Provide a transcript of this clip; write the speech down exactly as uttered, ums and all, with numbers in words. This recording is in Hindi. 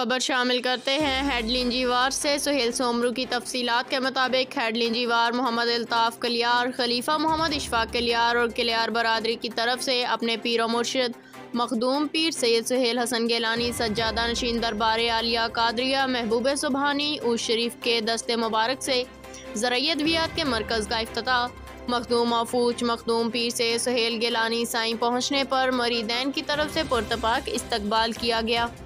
खबर शामिल करते हैं हेडलिन जीवार से। सुहेल सोमरू की तफसीलात के मुताबिक हेडलिन जीवार मोहम्मद अल्ताफ़ कलियार, खलीफा मोहम्मद इशफाक कलियार और कलियार बरादरी की तरफ से अपने पीर व मुर्शिद मखदूम पीर सैयद सुहेल हसन गिलानी सज्जादा नशीन दरबार आलिया कादरिया महबूब सुबहानी उस शरीफ के दस्ते मुबारक से ज़रायत वियात के मरकज़ का इफ्तिताह मखदूम महफूज मखदूम पीर सैयद सुहेल गिलानी साईं पहुँचने पर मरीदैन की तरफ से पुरतपाक इस्तकबाल किया गया।